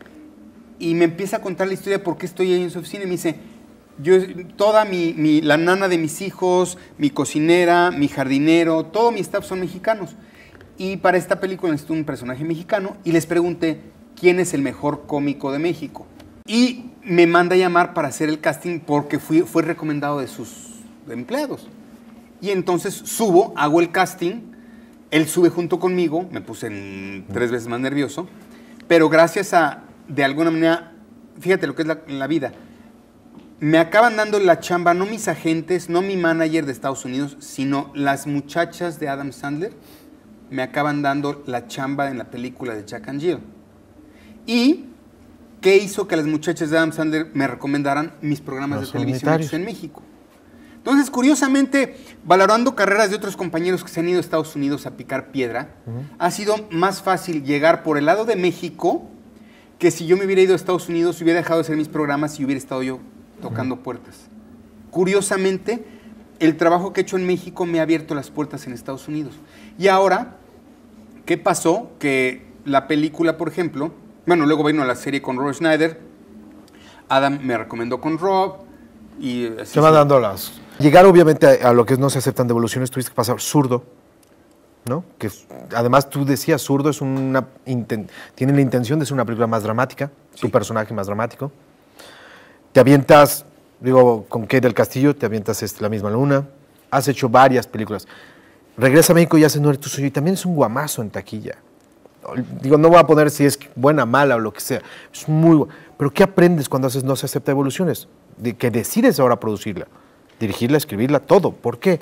Y me empieza a contar la historia de por qué estoy ahí en su oficina y me dice, toda la nana de mis hijos, mi cocinera, mi jardinero, todo mi staff son mexicanos. Y para esta película necesito un personaje mexicano y les pregunté, ¿quién es el mejor cómico de México? Y me manda a llamar para hacer el casting porque fue recomendado de sus empleados. Y entonces subo, hago el casting, él sube junto conmigo, me puse 3 veces más nervioso, pero gracias a, de alguna manera, fíjate lo que es la vida, me acaban dando la chamba, no mis agentes, no mi manager de Estados Unidos, sino las muchachas de Adam Sandler, me acaban dando la chamba en la película de Jack and Jill. ¿Y qué hizo que las muchachas de Adam Sandler me recomendaran mis programas de televisión en México? Entonces, curiosamente, valorando carreras de otros compañeros que se han ido a Estados Unidos a picar piedra, ha sido más fácil llegar por el lado de México que si yo me hubiera ido a Estados Unidos, hubiera dejado de hacer mis programas y hubiera estado yo tocando puertas. Curiosamente, el trabajo que he hecho en México me ha abierto las puertas en Estados Unidos. Y ahora, ¿qué pasó? Que la película, por ejemplo, bueno, luego vino la serie con Rob Schneider, Adam me recomendó con Rob, y así se van dando las... Llegar obviamente a lo que no se aceptan devoluciones, tuviste que pasar Zurdo, ¿no? Que además tú decías, Zurdo es tiene la intención de ser una película más dramática, sí. Su personaje más dramático. Te avientas, digo, con Kate del Castillo, te avientas La misma luna, has hecho varias películas. Regresa a México y haces No eres tú, soy yo, y también es un guamazo en taquilla. Digo, no voy a poner si es buena, mala o lo que sea, es muy bueno. Pero ¿qué aprendes cuando haces No se acepta devoluciones? De que decides ahora producirla, dirigirla, escribirla, todo. ¿Por qué?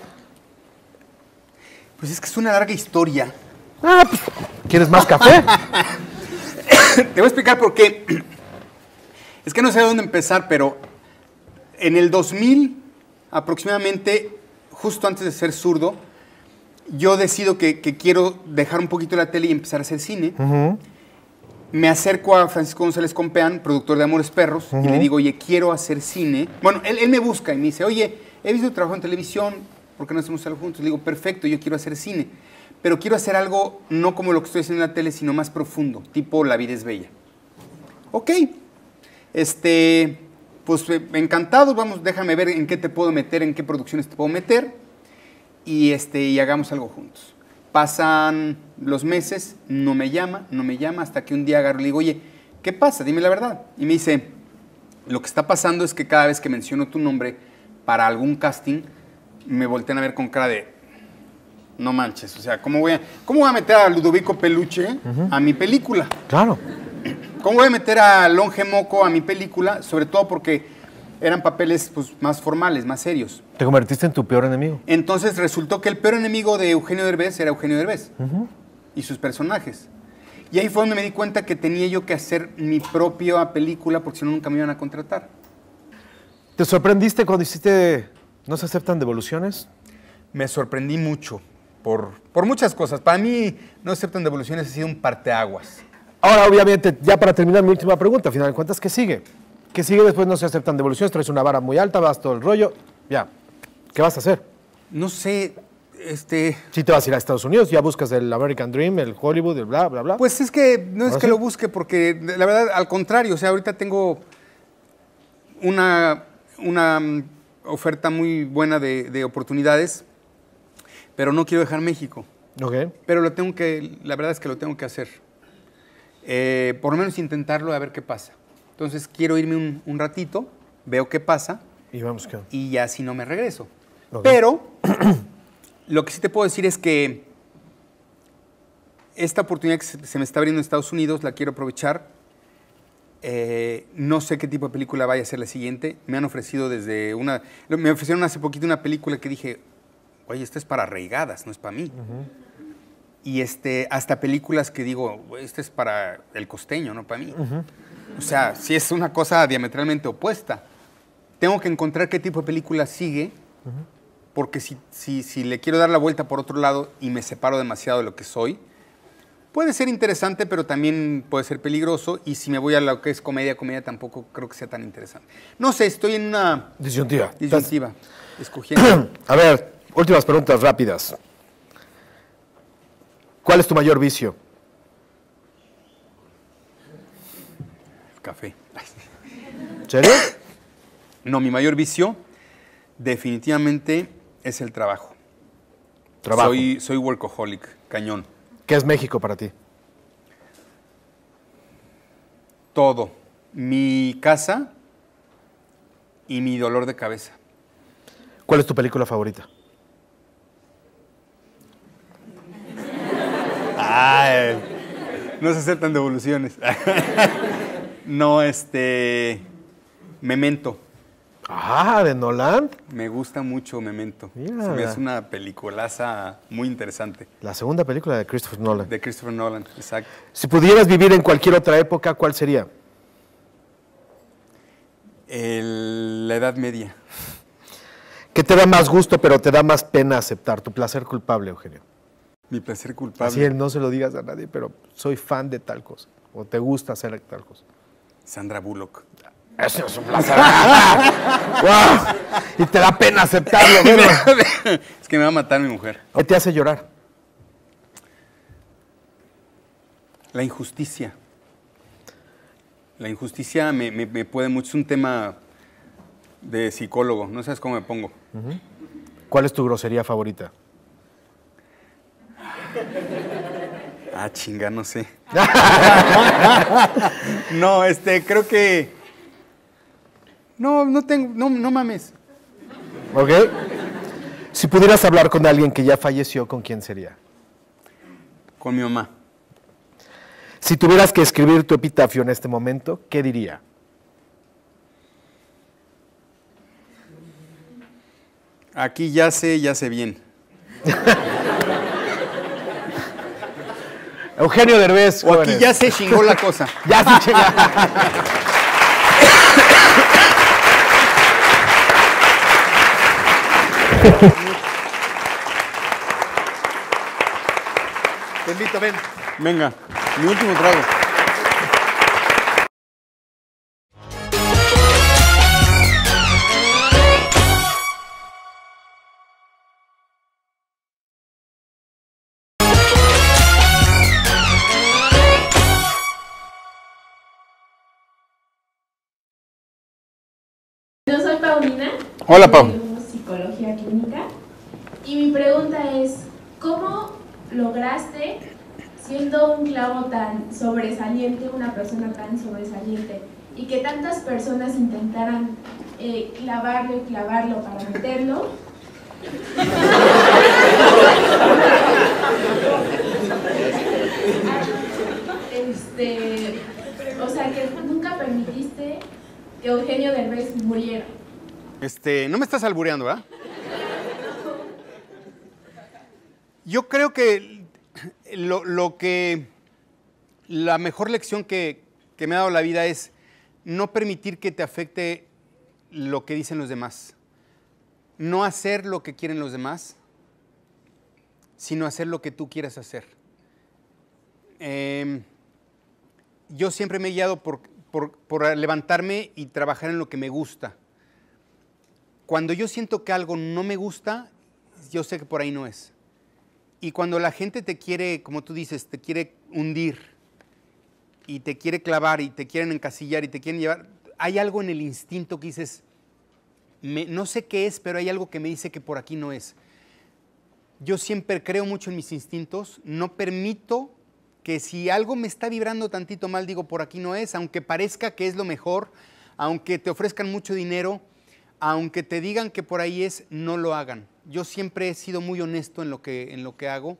Pues es que es una larga historia. Pues, ¿quieres más café? Te voy a explicar por qué. Es que no sé de dónde empezar, pero en el 2000, aproximadamente, justo antes de ser Zurdo, yo decido que quiero dejar un poquito la tele y empezar a hacer cine. Me acerco a Francisco González Compeán, productor de Amores Perros, y le digo, oye, quiero hacer cine. Bueno, él me busca y me dice, oye, he visto tu trabajo en televisión, ¿por qué no hacemos algo juntos? Le digo, perfecto, yo quiero hacer cine, pero quiero hacer algo no como lo que estoy haciendo en la tele, sino más profundo, tipo La vida es bella. Ok, pues encantado, vamos, déjame ver en qué te puedo meter, en qué producciones te puedo meter, y hagamos algo juntos. Pasan los meses, no me llama, hasta que un día agarro y le digo, oye, ¿qué pasa? Dime la verdad. Y me dice, lo que está pasando es que cada vez que menciono tu nombre para algún casting, me voltean a ver con cara de, no manches, o sea, ¿cómo voy a meter a Ludovico Peluche a mi película? Claro. ¿Cómo voy a meter a Longe Moco a mi película? Sobre todo porque eran papeles pues, más formales, más serios. Te convertiste en tu peor enemigo. Entonces resultó que el peor enemigo de Eugenio Derbez era Eugenio Derbez y sus personajes. Y ahí fue donde me di cuenta que tenía yo que hacer mi propia película porque si no nunca me iban a contratar. ¿Te sorprendiste cuando hiciste No se aceptan devoluciones? Me sorprendí mucho por muchas cosas. Para mí, No aceptan devoluciones ha sido un parteaguas. Ahora, obviamente, ya para terminar mi última pregunta, a final de cuentas, ¿qué sigue? ¿Qué sigue después? No se aceptan devoluciones, traes una vara muy alta, vas todo el rollo, ya. ¿Qué vas a hacer? No sé, Si te vas a ir a Estados Unidos, ya buscas el American Dream, el Hollywood, el bla, bla, bla. Pues es que no es ¿Ahora que sí? lo busque, porque la verdad, al contrario, o sea, ahorita tengo una oferta muy buena de oportunidades, pero no quiero dejar México. Ok. Pero la verdad es que lo tengo que hacer. Por lo menos intentarlo a ver qué pasa. Entonces quiero irme un ratito, veo qué pasa Y vamos que... y ya si no me regreso. Ok. Pero lo que sí te puedo decir es que esta oportunidad que se me está abriendo en Estados Unidos la quiero aprovechar. No sé qué tipo de película vaya a ser la siguiente. Me han ofrecido me ofrecieron hace poquito una película que dije, oye, esta es para arraigadas, no es para mí. Y hasta películas que digo, este es para el costeño, no para mí. O sea, sí es una cosa diametralmente opuesta. Tengo que encontrar qué tipo de película sigue, porque si le quiero dar la vuelta por otro lado y me separo demasiado de lo que soy, puede ser interesante, pero también puede ser peligroso. Y si me voy a lo que es comedia tampoco creo que sea tan interesante. No sé, estoy en una Disyuntiva. escogiendo. A ver, últimas preguntas rápidas. ¿Cuál es tu mayor vicio? Café. ¿En serio? No, mi mayor vicio definitivamente es el trabajo. Trabajo. Soy workaholic, cañón. ¿Qué es México para ti? Todo. Mi casa y mi dolor de cabeza. ¿Cuál es tu película favorita? Ay, no se aceptan devoluciones. No, Memento. Ah, ¿de Nolan? Me gusta mucho Memento. Mira. Se me hace una peliculaza muy interesante. La segunda película de Christopher Nolan. De Christopher Nolan, exacto. Si pudieras vivir en cualquier otra época, ¿cuál sería? La Edad Media. ¿Qué te da más gusto, pero te da más pena aceptar? Tu placer culpable, Eugenio. Mi placer culpable. Así no se lo digas a nadie, pero soy fan de tal cosa. O te gusta hacer tal cosa. Sandra Bullock. Eso es un placer. ¡Wow! Y te da pena aceptarlo, ¿verdad? Es que me va a matar mi mujer. ¿Qué te hace llorar? La injusticia. La injusticia me puede mucho. Es un tema de psicólogo. No sabes cómo me pongo. ¿Cuál es tu grosería favorita? Ah, chinga, no sé. No, creo que... No tengo... No mames. ¿Ok? Si pudieras hablar con alguien que ya falleció, ¿con quién sería? Con mi mamá. Si tuvieras que escribir tu epitafio en este momento, ¿qué diría? Aquí ya sé bien. Eugenio Derbez. O aquí jóvenes. ya se chingó la cosa. Ya se chinga. Te invito, ven. Venga, mi último trago. Yo soy Paulina. Hola, Pau. Estudio psicología clínica. Y mi pregunta es, ¿cómo lograste, siendo un clavo tan sobresaliente, una persona tan sobresaliente, y que tantas personas intentaran clavarlo y clavarlo para meterlo? O sea, que nunca permitiste que Eugenio Derbez muriera. No me estás albureando, ¿verdad? Yo creo que la mejor lección que me ha dado la vida es no permitir que te afecte lo que dicen los demás. No hacer lo que quieren los demás sino hacer lo que tú quieras hacer. Yo siempre me he guiado por levantarme y trabajar en lo que me gusta. Cuando yo siento que algo no me gusta, yo sé que por ahí no es. Y cuando la gente te quiere, como tú dices, te quiere hundir y te quiere clavar y te quieren encasillar y te quieren llevar, hay algo en el instinto que dices, no sé qué es, pero hay algo que me dice que por aquí no es. Yo siempre creo mucho en mis instintos, no permito que si algo me está vibrando tantito mal, digo, por aquí no es, aunque parezca que es lo mejor, aunque te ofrezcan mucho dinero, aunque te digan que por ahí es, no lo hagan. Yo siempre he sido muy honesto en lo que hago.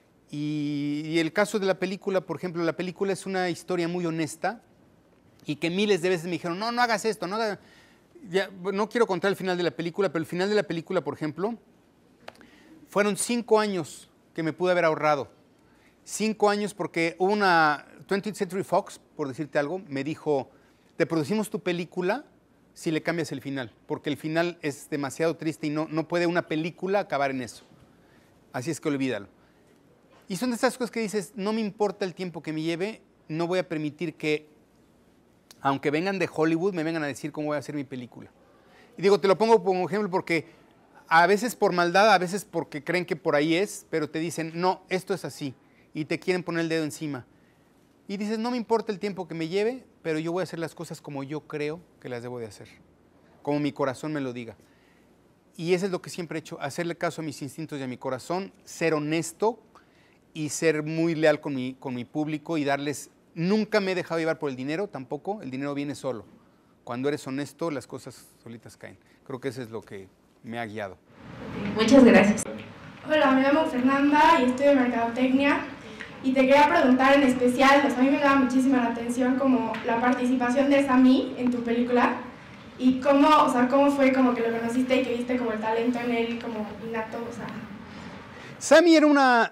Y el caso de la película, por ejemplo, la película es una historia muy honesta y que miles de veces me dijeron, no, no hagas esto, no hagas... Ya, no quiero contar el final de la película, pero el final de la película, por ejemplo, fueron 5 años que me pude haber ahorrado. 5 años porque hubo una 20th Century Fox, por decirte algo, me dijo, te producimos tu película si le cambias el final, porque el final es demasiado triste y no puede una película acabar en eso. Así es que olvídalo. Y son de esas cosas que dices, no me importa el tiempo que me lleve, no voy a permitir que, aunque vengan de Hollywood, me vengan a decir cómo voy a hacer mi película. Y digo, te lo pongo como ejemplo porque a veces por maldad, a veces porque creen que por ahí es, pero te dicen, no, esto es así, y te quieren poner el dedo encima. Y dices, no me importa el tiempo que me lleve, pero yo voy a hacer las cosas como yo creo que las debo de hacer, como mi corazón me lo diga. Y eso es lo que siempre he hecho, hacerle caso a mis instintos y a mi corazón, ser honesto y ser muy leal con mi público y darles... Nunca me he dejado llevar por el dinero, tampoco, el dinero viene solo. Cuando eres honesto, las cosas solitas caen. Creo que eso es lo que me ha guiado. Muchas gracias. Hola, me llamo Fernanda y estudio Mercadotecnia. Y te quería preguntar en especial, pues a mí me llama muchísima la atención como la participación de Sammy en tu película y cómo, o sea, cómo fue como que lo conociste y que viste como el talento en él como innato, o sea. Sammy era una...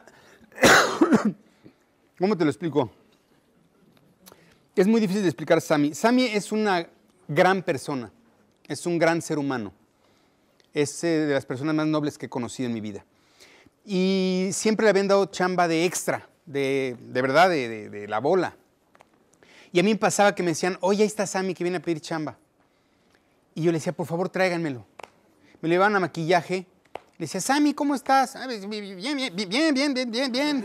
¿Cómo te lo explico? Es muy difícil de explicar Sammy. Sammy es una gran persona, es un gran ser humano. Es de las personas más nobles que he conocido en mi vida. Y siempre le habían dado chamba de extra, de verdad, de la bola. Y a mí me pasaba que me decían, oye, ahí está Sammy que viene a pedir chamba. Y yo le decía, por favor, tráiganmelo. Me lo llevaban a maquillaje. Le decía, Sammy, ¿cómo estás? Ah, bien.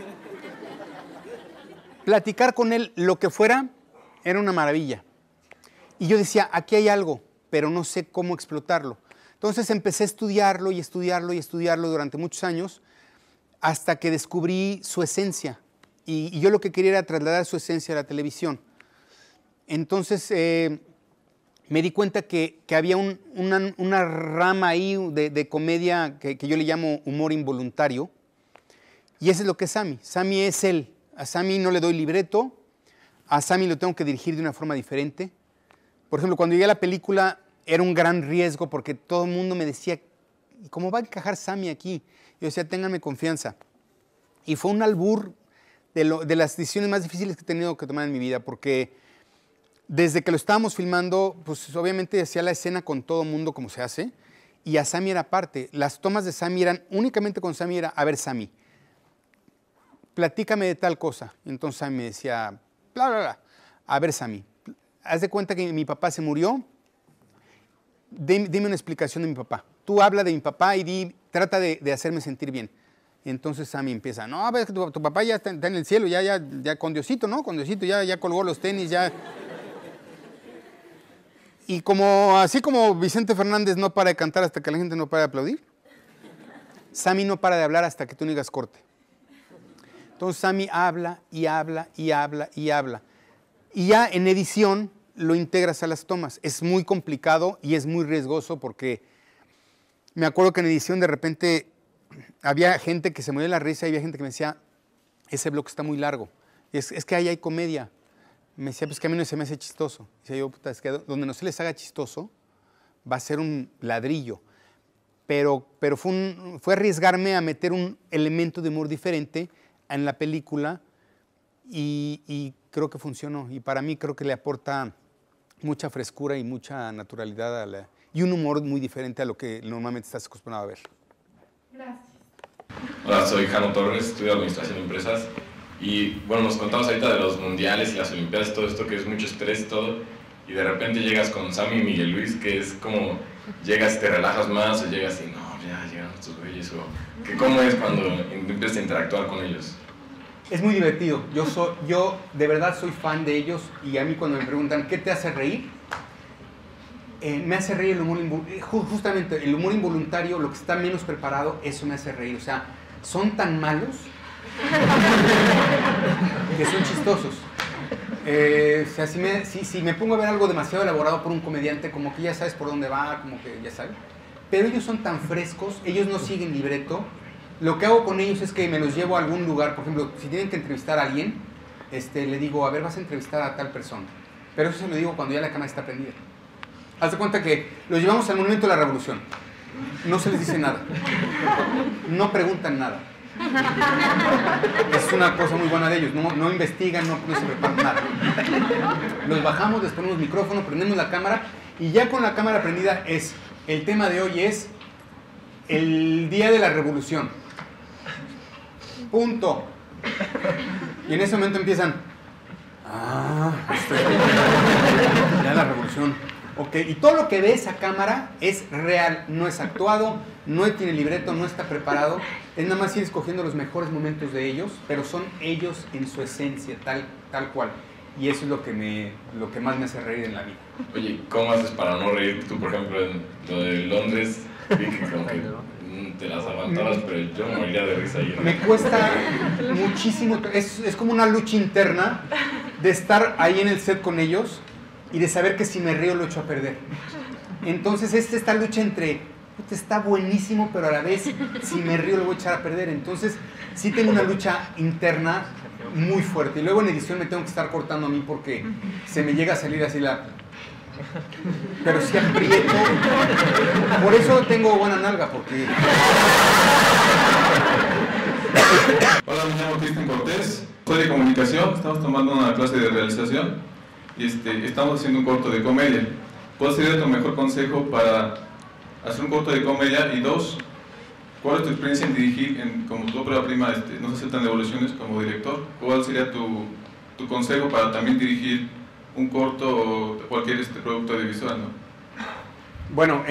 Platicar con él, lo que fuera, era una maravilla. Y yo decía, aquí hay algo, pero no sé cómo explotarlo. Entonces empecé a estudiarlo durante muchos años, hasta que descubrí su esencia. Y yo lo que quería era trasladar su esencia a la televisión. Entonces me di cuenta que había una rama ahí de comedia que yo le llamo humor involuntario. Y eso es lo que es Sammy. Sammy es él. A Sammy no le doy libreto. A Sammy lo tengo que dirigir de una forma diferente. Por ejemplo, cuando llegué a la película era un gran riesgo porque todo el mundo me decía, ¿cómo va a encajar Sammy aquí? Yo decía, ténganme confianza. Y fue un albur de las decisiones más difíciles que he tenido que tomar en mi vida porque desde que lo estábamos filmando, pues obviamente hacía la escena con todo el mundo como se hace y a Sammy era parte. Las tomas de Sammy eran, únicamente con Sammy era, a ver Sammy, platícame de tal cosa. Entonces Sammy me decía, bla, bla, bla. A ver, Sammy, haz de cuenta que mi papá se murió. Dime una explicación de mi papá. Tú habla de mi papá y trata de hacerme sentir bien. Y entonces Sammy empieza, no, a ver, tu papá ya está en el cielo, ya con Diosito, ¿no? Con Diosito, ya colgó los tenis, ya. Y así como Vicente Fernández no para de cantar hasta que la gente no para de aplaudir, Sammy no para de hablar hasta que tú no digas corte. Entonces Sammy habla y habla y habla y habla. Y ya en edición lo integras a las tomas. Es muy complicado y es muy riesgoso porque me acuerdo que en edición de repente había gente que se moría de la risa y había gente que me decía, ese bloque está muy largo. Es que ahí hay comedia. Me decía, pues que a mí no se me hace chistoso. Decía yo, puta, es que donde no se les haga chistoso va a ser un ladrillo. Pero fue arriesgarme a meter un elemento de humor diferente en la película y creo que funcionó. Y para mí creo que le aporta mucha frescura y mucha naturalidad y un humor muy diferente a lo que normalmente estás acostumbrado a ver. Gracias. Hola, soy Jano Torres, estudio Administración de Empresas. Y bueno, nos contamos ahorita de los mundiales y las olimpiadas y todo esto, que es mucho estrés y todo. Y de repente llegas con Sammy y Miguel Luis, que es como, llegas y te relajas más, o llegas y no, ya llegaron estos güeyes, o que cómo es cuando empiezas a interactuar con ellos. Es muy divertido. Yo de verdad soy fan de ellos, y a mí cuando me preguntan ¿qué te hace reír? Me hace reír el humor justamente el humor involuntario, lo que está menos preparado, eso me hace reír. O sea, son tan malos que son chistosos. O sea, si me pongo a ver algo demasiado elaborado por un comediante, como que ya sabes por dónde va, como que ya sabes. Pero ellos son tan frescos, ellos no siguen libreto. Lo que hago con ellos es que me los llevo a algún lugar. Por ejemplo, si tienen que entrevistar a alguien, le digo, a ver, vas a entrevistar a tal persona. Pero eso se lo digo cuando ya la cámara está prendida. Haz de cuenta que los llevamos al Monumento de la Revolución. No se les dice nada. No preguntan nada. Es una cosa muy buena de ellos. No investigan, no se preparan nada. Los bajamos, les ponemos micrófono, prendemos la cámara, y ya con la cámara prendida el tema de hoy es el Día de la Revolución. Punto. Y en ese momento empiezan, ya la revolución. Ok, y todo lo que ve esa cámara es real, no es actuado, no tiene libreto, no está preparado. Es nada más ir escogiendo los mejores momentos de ellos, pero son ellos en su esencia, tal cual. Y eso es lo que más me hace reír en la vida. Oye, ¿cómo haces para no reír? Tú, por ejemplo, en lo de Londres, vi que como que te las aguantabas, pero yo me moriría de risa ahí, ¿no? Me cuesta muchísimo, es como una lucha interna de estar ahí en el set con ellos y de saber que si me río lo echo a perder. Entonces esta lucha entre, está buenísimo, pero a la vez si me río lo voy a echar a perder. Entonces sí tengo una lucha interna muy fuerte. Y luego en edición me tengo que estar cortando a mí porque se me llega a salir así la... Pero sí aprieto. Por eso tengo buena nalga, porque... Hola, me llamo Cristian Cortés, soy de comunicación, estamos tomando una clase de realización y estamos haciendo un corto de comedia. ¿Cuál sería tu mejor consejo para hacer un corto de comedia? Y dos, ¿cuál es tu experiencia en dirigir, como tu ópera prima, No se aceptan devoluciones como director? ¿Cuál sería tu consejo para también dirigir un corto o cualquier producto audiovisual, ¿no? Bueno,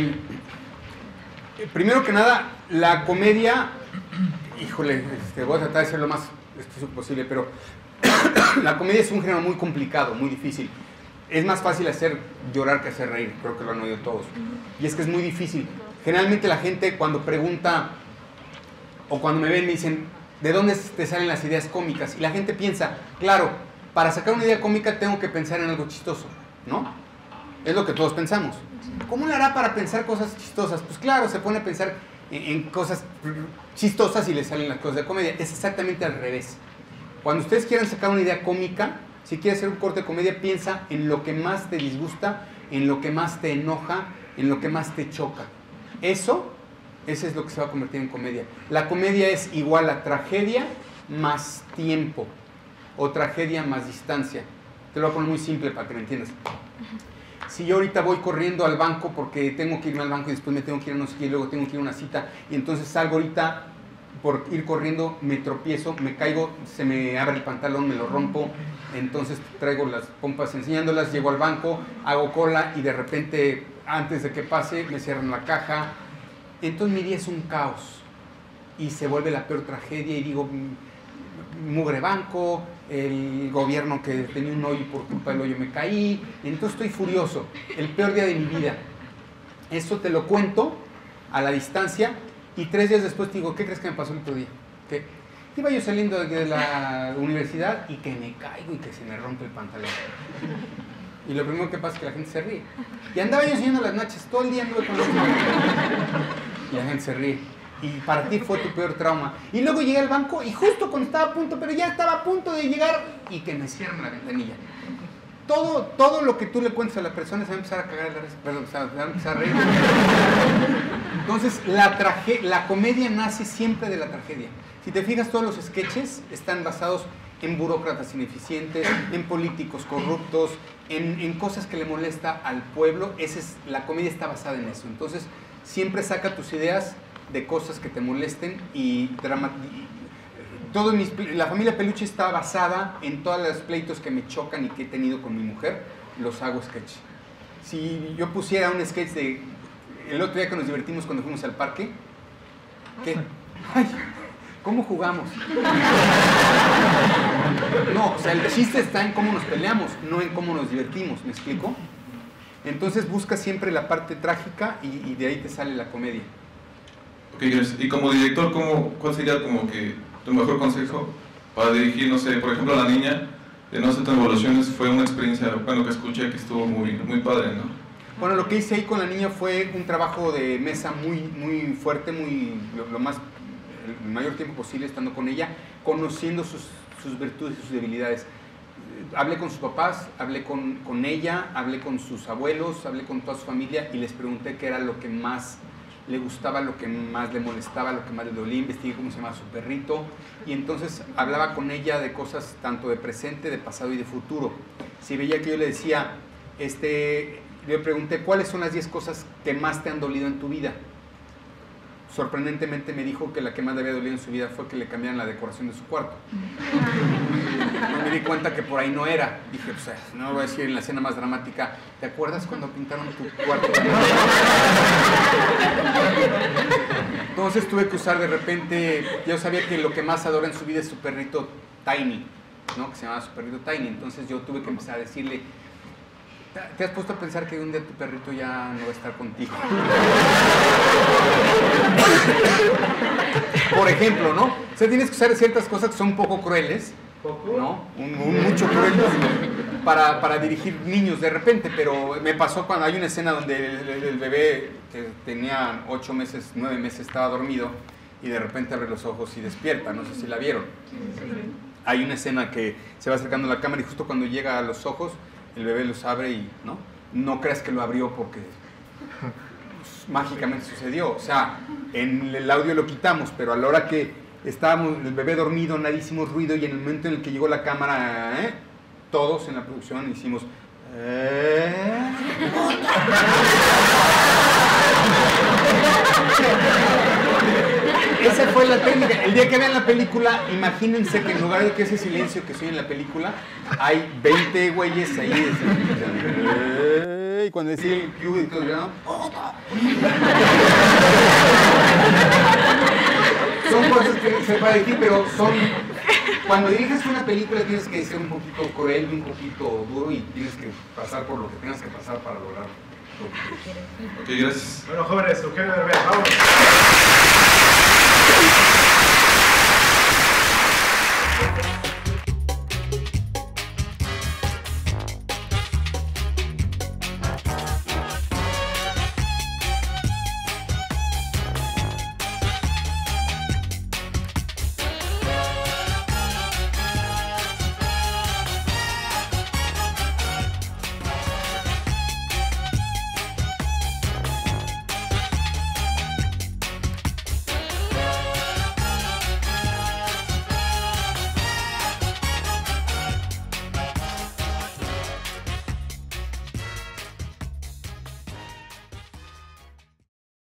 primero que nada, la comedia, híjole, voy a tratar de ser lo más posible, pero la comedia es un género muy complicado, muy difícil. Es más fácil hacer llorar que hacer reír, creo que lo han oído todos. Y es que es muy difícil. Generalmente la gente cuando pregunta o cuando me ven me dicen, ¿de dónde te salen las ideas cómicas? Y la gente piensa, claro, para sacar una idea cómica tengo que pensar en algo chistoso, ¿no? Es lo que todos pensamos. ¿Cómo le hará para pensar cosas chistosas? Pues claro, se pone a pensar en cosas chistosas y le salen las cosas de comedia. Es exactamente al revés. Cuando ustedes quieran sacar una idea cómica, si quieres hacer un corte de comedia, piensa en lo que más te disgusta, en lo que más te enoja, en lo que más te choca. Ese es lo que se va a convertir en comedia. La comedia es igual a tragedia más tiempo, o tragedia más distancia. Te lo voy a poner muy simple para que me entiendas. Si yo ahorita voy corriendo al banco porque tengo que irme al banco y después me tengo que ir a no sé qué y luego tengo que ir a una cita, y entonces salgo ahorita por ir corriendo, me tropiezo, me caigo, se me abre el pantalón, me lo rompo, entonces traigo las pompas enseñándolas, llego al banco, hago cola y de repente, antes de que pase, me cierran la caja. Entonces mi día es un caos y se vuelve la peor tragedia y digo, mugre banco, el gobierno que tenía un hoyo y por culpa del hoyo me caí, entonces estoy furioso, el peor día de mi vida. Eso te lo cuento a la distancia y 3 días después te digo, ¿qué crees que me pasó el otro día? Que iba yo saliendo de la universidad y que me caigo y que se me rompe el pantalón. Y lo primero que pasa es que la gente se ríe. Y andaba yo enseñando las nachas, todo el día anduve con los y la gente se ríe. Y para ti fue tu peor trauma. Y luego llegué al banco y justo cuando estaba a punto, pero ya estaba a punto de llegar y que me cierran la ventanilla. Todo lo que tú le cuentes a la persona se va a empezar a cagar la risa, perdón, se va a empezar a reír. Entonces, la comedia nace siempre de la tragedia. Si te fijas, todos los sketches están basados en burócratas ineficientes, en políticos corruptos, en cosas que le molesta al pueblo. La comedia está basada en eso. Entonces, siempre saca tus ideas de cosas que te molesten y la familia Peluche está basada en todos los pleitos que me chocan y que he tenido con mi mujer, los hago sketch. Si yo pusiera un sketch de el otro día que nos divertimos cuando fuimos al parque, ¿qué? Ay, ¿cómo jugamos? No, o sea, el chiste está en cómo nos peleamos, no en cómo nos divertimos, ¿me explico? Entonces busca siempre la parte trágica y de ahí te sale la comedia. Ok, gracias. Y como director, ¿cuál sería como que tu mejor consejo para dirigir, no sé, por ejemplo, a la niña de No aceptan evoluciones? Fue una experiencia, bueno, que escuché que estuvo muy padre, ¿no? Bueno, lo que hice ahí con la niña fue un trabajo de mesa muy fuerte, el mayor tiempo posible estando con ella, conociendo sus virtudes y sus debilidades. Hablé con sus papás, hablé con ella, hablé con sus abuelos, hablé con toda su familia y les pregunté qué era lo que más le gustaba, lo que más le molestaba, lo que más le dolía, investigué cómo se llamaba su perrito y entonces hablaba con ella de cosas tanto de presente, de pasado y de futuro. Si veía que yo le decía, le pregunté, ¿cuáles son las 10 cosas que más te han dolido en tu vida? Sorprendentemente me dijo que la que más le había dolido en su vida fue que le cambiaran la decoración de su cuarto. No me di cuenta que por ahí no era. Dije, pues no lo voy a decir en la escena más dramática, ¿te acuerdas cuando pintaron tu cuarto? Entonces tuve que usar de repente, yo sabía que lo que más adora en su vida es su perrito Tiny, ¿no? Que se llamaba su perrito Tiny. Entonces yo tuve que empezar a decirle, ¿te has puesto a pensar que un día tu perrito ya no va a estar contigo? Por ejemplo, ¿no? O sea, tienes que usar ciertas cosas que son un poco crueles, ¿no? Mucho crueles para dirigir niños de repente, pero me pasó cuando hay una escena donde el bebé que tenía 8 meses, 9 meses estaba dormido y de repente abre los ojos y despierta, no sé si la vieron. Hay una escena que se va acercando a la cámara y justo cuando llega a los ojos, el bebé los abre y no creas que lo abrió porque mágicamente sucedió. O sea, en el audio lo quitamos, pero a la hora que estábamos el bebé dormido, nadie hicimos ruido y en el momento en el que llegó la cámara, todos en la producción hicimos... Esa fue la técnica. El día que vean la película, imagínense que en lugar de que ese silencio que soy en la película, hay 20 güeyes ahí. Y cuando decía el cue y todo, ¿no? Son cosas que se puede decir, pero son... Cuando diriges una película tienes que ser un poquito cruel y un poquito duro y tienes que pasar por lo que tengas que pasar para lograrlo. Ok, gracias. Bueno, jóvenes, Eugenio Derbez, vamos.